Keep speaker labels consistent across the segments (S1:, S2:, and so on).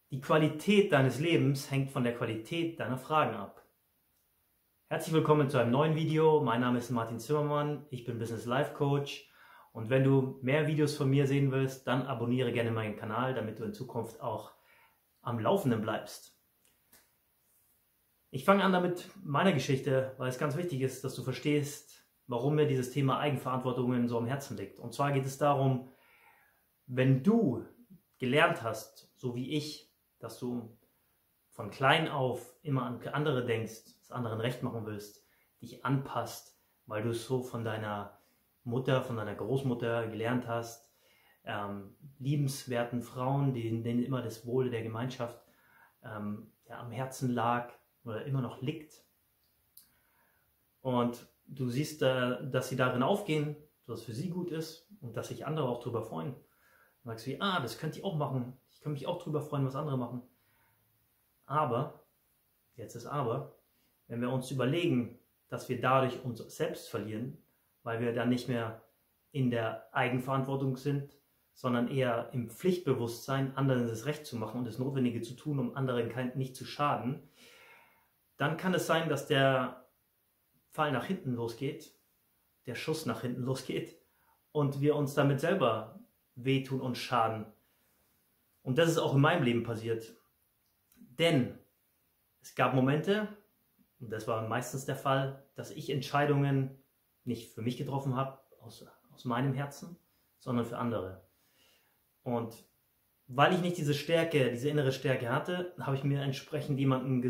S1: Die Qualität deines Lebens hängt von der Qualität deiner Fragen ab. Herzlich willkommen zu einem neuen Video. Mein Name ist Martin Zimmermann, ich bin Business Life Coach und wenn du mehr Videos von mir sehen willst, dann abonniere gerne meinen Kanal, damit du in Zukunft auch am Laufenden bleibst. Ich fange an damit meiner Geschichte, weil es ganz wichtig ist, dass du verstehst, warum mir dieses Thema Eigenverantwortung so am Herzen liegt. Und zwar geht es darum, wenn du gelernt hast, so wie ich, dass du von klein auf immer an andere denkst, es anderen recht machen willst, dich anpasst, weil du es so von deiner Mutter, von deiner Großmutter gelernt hast, liebenswerten Frauen, denen immer das Wohl der Gemeinschaft am Herzen lag oder immer noch liegt. Und du siehst, dass sie darin aufgehen, dass es für sie gut ist und dass sich andere auch darüber freuen. Dann sagst du, das könnte ich auch machen. Ich kann mich auch darüber freuen, was andere machen. Aber, jetzt ist aber, wenn wir uns überlegen, dass wir dadurch uns selbst verlieren, weil wir dann nicht mehr in der Eigenverantwortung sind, sondern eher im Pflichtbewusstsein, anderen das Recht zu machen und das Notwendige zu tun, um anderen nicht zu schaden, dann kann es sein, dass der Fall nach hinten losgeht, der Schuss nach hinten losgeht und wir uns damit selber wehtun und schaden. Und das ist auch in meinem Leben passiert. Denn es gab Momente, und das war meistens der Fall, dass ich Entscheidungen nicht für mich getroffen habe, aus meinem Herzen, sondern für andere. Und weil ich nicht diese Stärke, diese innere Stärke hatte, habe ich mir entsprechend jemanden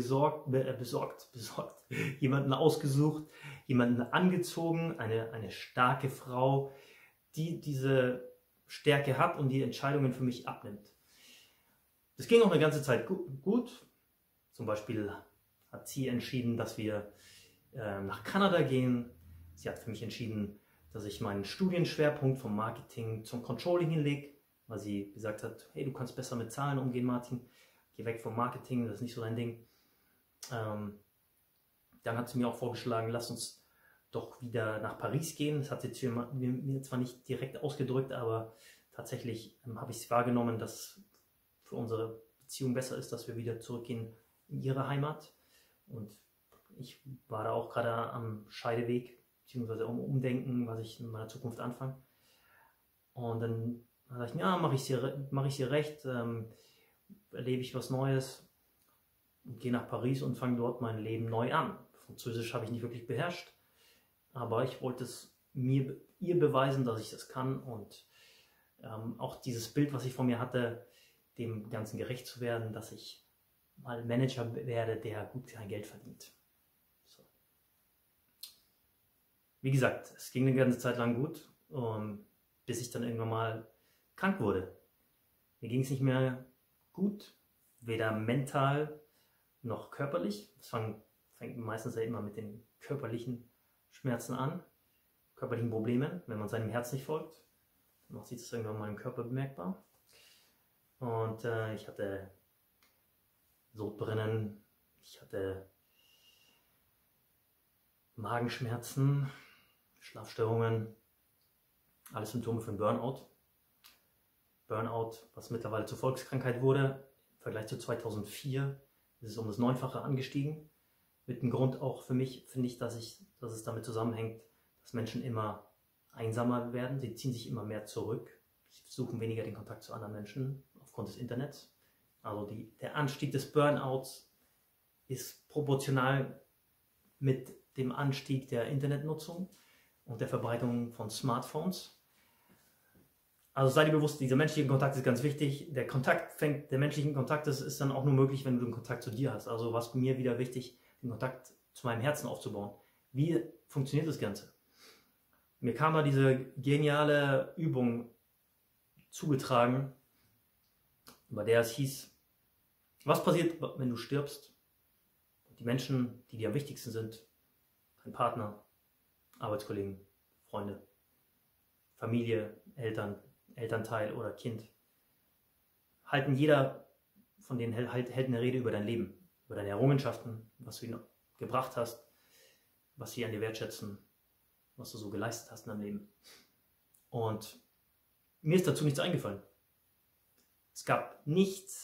S1: jemanden ausgesucht, jemanden angezogen, eine starke Frau, die diese Stärke hat und die Entscheidungen für mich abnimmt. Das ging auch eine ganze Zeit gut. Zum Beispiel hat sie entschieden, dass wir nach Kanada gehen. Sie hat für mich entschieden, dass ich meinen Studienschwerpunkt vom Marketing zum Controlling hinlege, weil sie gesagt hat, hey, du kannst besser mit Zahlen umgehen, Martin. Geh weg vom Marketing, das ist nicht so dein Ding. Dann hat sie mir auch vorgeschlagen, lass uns doch wieder nach Paris gehen. Das hat sie mir zwar nicht direkt ausgedrückt, aber tatsächlich habe ich es wahrgenommen, dass für unsere Beziehung besser ist, dass wir wieder zurückgehen in ihre Heimat. Und ich war da auch gerade am Scheideweg, beziehungsweise am Umdenken, was ich in meiner Zukunft anfange. Und dann dachte ich, mache ich hier recht, erlebe ich was Neues, gehe nach Paris und fange dort mein Leben neu an. Französisch habe ich nicht wirklich beherrscht, aber ich wollte es ihr beweisen, dass ich das kann und auch dieses Bild, was ich von mir hatte, dem Ganzen gerecht zu werden, dass ich mal Manager werde, der gut sein Geld verdient. So. Wie gesagt, es ging eine ganze Zeit lang gut, bis ich dann irgendwann mal krank wurde. Mir ging es nicht mehr gut, weder mental noch körperlich. Das fängt meistens ja immer mit den körperlichen Schmerzen an, körperlichen Problemen, wenn man seinem Herz nicht folgt. Dann macht sich das irgendwann mal im Körper bemerkbar. Und ich hatte Sodbrennen, ich hatte Magenschmerzen, Schlafstörungen, alles Symptome für einen Burnout. Burnout, was mittlerweile zur Volkskrankheit wurde, im Vergleich zu 2004 ist es um das 9-fache angestiegen. Mit dem Grund auch für mich, finde ich, dass es damit zusammenhängt, dass Menschen immer einsamer werden, sie ziehen sich immer mehr zurück, sie suchen weniger den Kontakt zu anderen Menschen aufgrund des Internets. Also der Anstieg des Burnouts ist proportional mit dem Anstieg der Internetnutzung und der Verbreitung von Smartphones. Also sei dir bewusst, dieser menschliche Kontakt ist ganz wichtig. Der menschliche Kontakt ist dann auch nur möglich, wenn du den Kontakt zu dir hast. Also war es mir wieder wichtig, den Kontakt zu meinem Herzen aufzubauen. Wie funktioniert das Ganze? Mir kam mal diese geniale Übung zugetragen, bei der es hieß, was passiert, wenn du stirbst? Die Menschen, die dir am wichtigsten sind, dein Partner, Arbeitskollegen, Freunde, Familie, Elternteil oder Kind, jeder von denen hält eine Rede über dein Leben, über deine Errungenschaften, was du ihnen gebracht hast, was sie an dir wertschätzen, was du so geleistet hast in deinem Leben. Und mir ist dazu nichts eingefallen. Es gab nichts,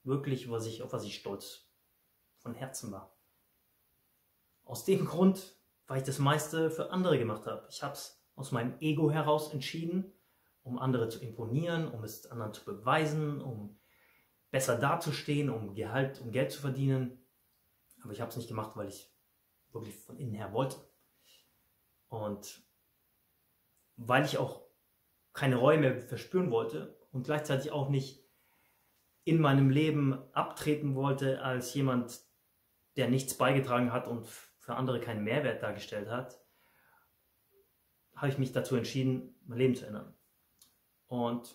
S1: wirklich, auf was ich stolz von Herzen war. Aus dem Grund, weil ich das meiste für andere gemacht habe. Ich habe es aus meinem Ego heraus entschieden, um andere zu imponieren, um es anderen zu beweisen, um besser dazustehen, um Geld zu verdienen. Aber ich habe es nicht gemacht, weil ich wirklich von innen her wollte. Und weil ich auch keine Reue mehr verspüren wollte und gleichzeitig auch nicht in meinem Leben abtreten wollte als jemand, der nichts beigetragen hat und für andere keinen Mehrwert dargestellt hat, habe ich mich dazu entschieden, mein Leben zu ändern. Und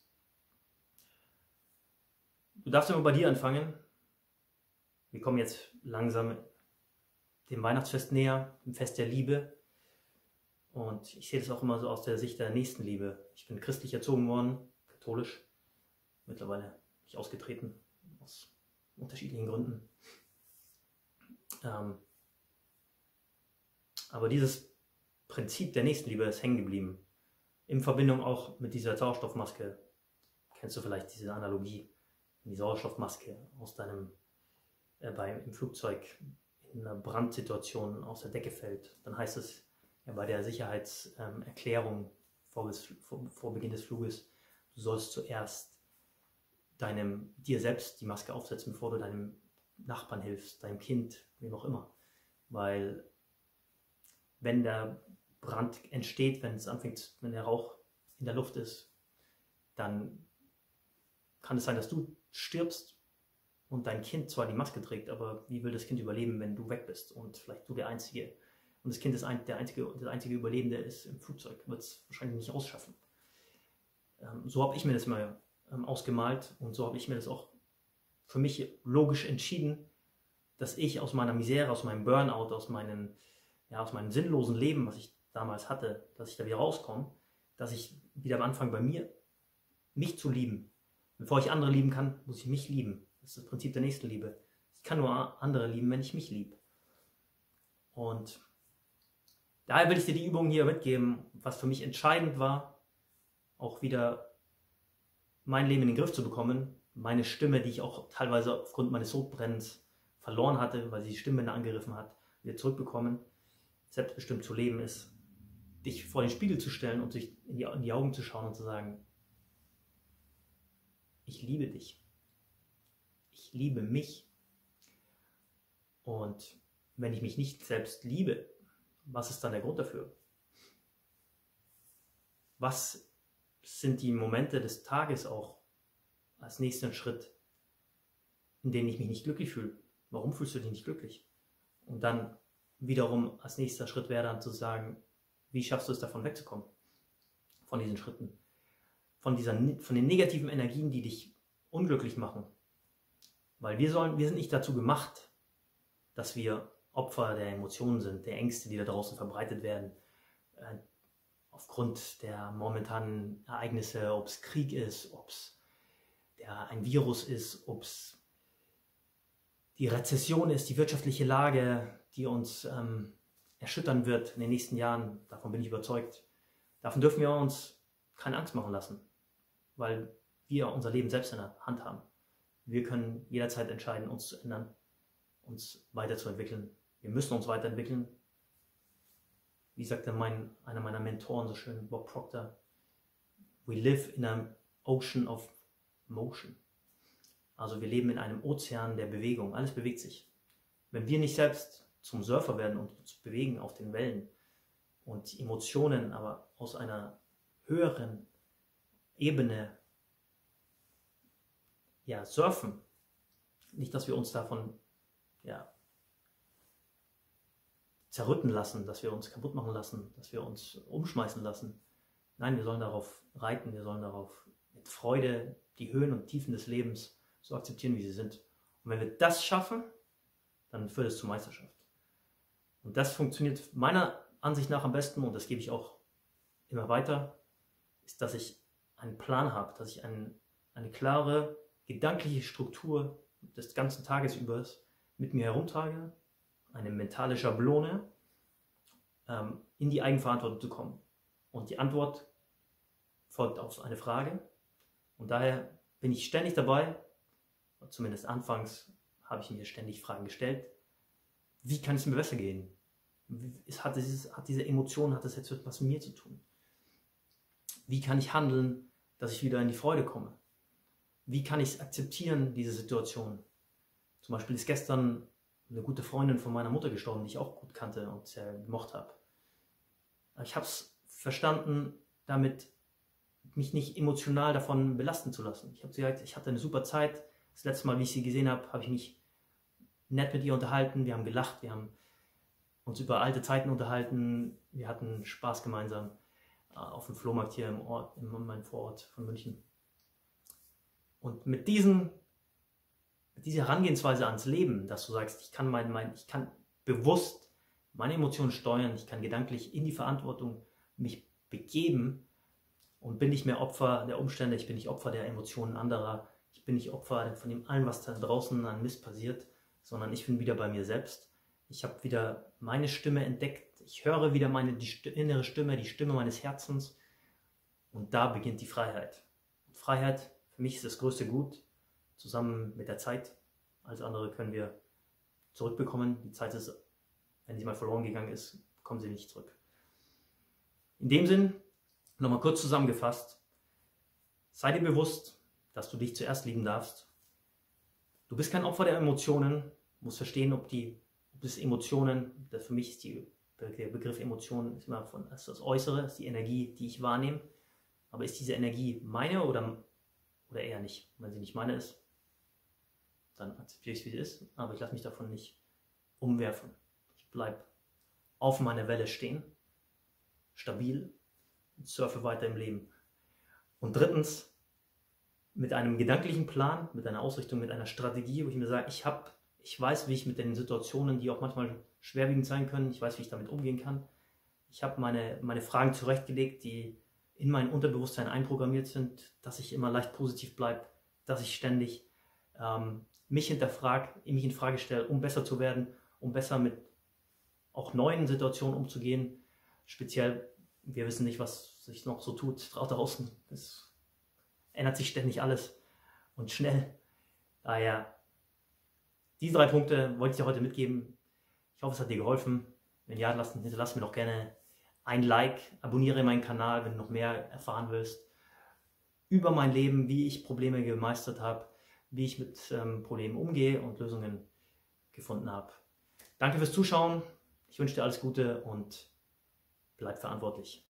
S1: du darfst immer bei dir anfangen. Wir kommen jetzt langsam dem Weihnachtsfest näher, dem Fest der Liebe. Und ich sehe das auch immer so aus der Sicht der Nächstenliebe. Ich bin christlich erzogen worden, katholisch. Mittlerweile bin ich ausgetreten, aus unterschiedlichen Gründen. Aber dieses Prinzip der Nächstenliebe ist hängen geblieben. In Verbindung auch mit dieser Sauerstoffmaske. Kennst du vielleicht diese Analogie? Die Sauerstoffmaske aus deinem, im Flugzeug in einer Brandsituation aus der Decke fällt. Dann heißt es ja bei der Sicherheitserklärung vor Beginn des Fluges, du sollst zuerst dir selbst die Maske aufsetzen, bevor du deinem Nachbarn hilfst, deinem Kind, wem auch immer. Weil wenn der Brand entsteht, wenn der Rauch in der Luft ist, dann kann es sein, dass du stirbst und dein Kind zwar die Maske trägt, aber wie will das Kind überleben, wenn du weg bist und vielleicht du der Einzige und das Kind ist der einzige Überlebende ist im Flugzeug, wird es wahrscheinlich nicht ausschaffen. So habe ich mir das mal ausgemalt und so habe ich mir das auch für mich logisch entschieden, dass ich aus meiner Misere, aus meinem Burnout, aus meinem sinnlosen Leben, was ich damals hatte, dass ich da wieder rauskomme, dass ich wieder anfange bei mir, mich zu lieben. Bevor ich andere lieben kann, muss ich mich lieben. Das ist das Prinzip der Nächstenliebe. Ich kann nur andere lieben, wenn ich mich liebe. Und daher will ich dir die Übung hier mitgeben, was für mich entscheidend war, auch wieder mein Leben in den Griff zu bekommen. Meine Stimme, die ich auch teilweise aufgrund meines Sodbrennens verloren hatte, weil sie die Stimmbänder angegriffen hat, wieder zurückbekommen. Selbstbestimmt zu leben ist, dich vor den Spiegel zu stellen und sich in die Augen zu schauen und zu sagen, ich liebe dich. Ich liebe mich. Und wenn ich mich nicht selbst liebe, was ist dann der Grund dafür? Was sind die Momente des Tages auch als nächsten Schritt, in denen ich mich nicht glücklich fühle? Warum fühlst du dich nicht glücklich? Und dann wiederum als nächster Schritt wäre dann zu sagen, wie schaffst du es davon wegzukommen? Von diesen Schritten. Von den negativen Energien, die dich unglücklich machen. Weil wir sind nicht dazu gemacht, dass wir Opfer der Emotionen sind, der Ängste, die da draußen verbreitet werden, aufgrund der momentanen Ereignisse, ob es Krieg ist, ob es ein Virus ist, ob es die Rezession ist, die wirtschaftliche Lage, die uns erschüttern wird in den nächsten Jahren. Davon bin ich überzeugt. Davon dürfen wir uns keine Angst machen lassen, weil wir unser Leben selbst in der Hand haben. Wir können jederzeit entscheiden, uns zu ändern, uns weiterzuentwickeln. Wir müssen uns weiterentwickeln. Wie sagte einer meiner Mentoren so schön, Bob Proctor, we live in an ocean of motion. Also wir leben in einem Ozean der Bewegung. Alles bewegt sich. Wenn wir nicht selbst zum Surfer werden und uns bewegen auf den Wellen und Emotionen aber aus einer höheren Ebene surfen, nicht, dass wir uns davon zerrütten lassen, dass wir uns kaputt machen lassen, dass wir uns umschmeißen lassen. Nein, wir sollen darauf reiten, wir sollen darauf mit Freude die Höhen und Tiefen des Lebens so akzeptieren, wie sie sind. Und wenn wir das schaffen, dann führt es zur Meisterschaft. Und das funktioniert meiner Ansicht nach am besten, und das gebe ich auch immer weiter, ist, dass ich einen Plan habe, dass ich eine klare gedankliche Struktur des ganzen Tages über mit mir herumtrage, eine mentale Schablone, in die Eigenverantwortung zu kommen. Und die Antwort folgt auf eine Frage. Und daher bin ich ständig dabei, zumindest anfangs, habe ich mir ständig Fragen gestellt, wie kann es mir besser gehen? Hat diese Emotion, hat das jetzt etwas mit mir zu tun? Wie kann ich handeln, dass ich wieder in die Freude komme? Wie kann ich akzeptieren, diese Situation? Zum Beispiel ist gestern eine gute Freundin von meiner Mutter gestorben, die ich auch gut kannte und sehr gemocht habe. Ich habe es verstanden, damit mich nicht emotional davon belasten zu lassen. Ich habe sie gesagt, ich hatte eine super Zeit. Das letzte Mal, wie ich sie gesehen habe, habe ich mich nett mit ihr unterhalten. Wir haben gelacht, wir haben uns über alte Zeiten unterhalten. Wir hatten Spaß gemeinsam auf dem Flohmarkt hier im Ort, in meinem Vorort von München. Und mit dieser Herangehensweise ans Leben, dass du sagst, ich kann bewusst meine Emotionen steuern, ich kann gedanklich in die Verantwortung mich begeben und bin nicht mehr Opfer der Umstände, ich bin nicht Opfer der Emotionen anderer, ich bin nicht Opfer von dem allen, was da draußen an Mist passiert, sondern ich bin wieder bei mir selbst. Ich habe wieder meine Stimme entdeckt, ich höre wieder die innere Stimme, die Stimme meines Herzens und da beginnt die Freiheit. Und Freiheit, für mich ist das größte Gut, zusammen mit der Zeit. Alles andere können wir zurückbekommen. Die Zeit ist, wenn sie mal verloren gegangen ist, kommen sie nicht zurück. In dem Sinn, nochmal kurz zusammengefasst, sei dir bewusst, dass du dich zuerst lieben darfst. Du bist kein Opfer der Emotionen, du musst verstehen, ob es Emotionen, für mich ist der Begriff Emotionen ist immer das Äußere, ist die Energie, die ich wahrnehme. Aber ist diese Energie meine oder eher nicht? Wenn sie nicht meine ist, dann akzeptiere ich es, wie sie ist, aber ich lasse mich davon nicht umwerfen. Ich bleibe auf meiner Welle stehen, stabil und surfe weiter im Leben. Und drittens, mit einem gedanklichen Plan, mit einer Ausrichtung, mit einer Strategie, wo ich mir sage, ich weiß, wie ich mit den Situationen, die auch manchmal schwerwiegend sein können, ich weiß, wie ich damit umgehen kann. Ich habe meine Fragen zurechtgelegt, die in mein Unterbewusstsein einprogrammiert sind, dass ich immer leicht positiv bleibe, dass ich ständig mich hinterfrage, mich in Frage stelle, um besser zu werden, um besser mit auch neuen Situationen umzugehen. Speziell, wir wissen nicht, was sich noch so tut draußen. Es ändert sich ständig alles und schnell. Daher, diese 3 Punkte wollte ich dir heute mitgeben. Ich hoffe, es hat dir geholfen. Wenn ja, hinterlass mir doch gerne ein Like, abonniere meinen Kanal, wenn du noch mehr erfahren willst über mein Leben, wie ich Probleme gemeistert habe, wie ich mit Problemen umgehe und Lösungen gefunden habe. Danke fürs Zuschauen, ich wünsche dir alles Gute und bleib verantwortlich.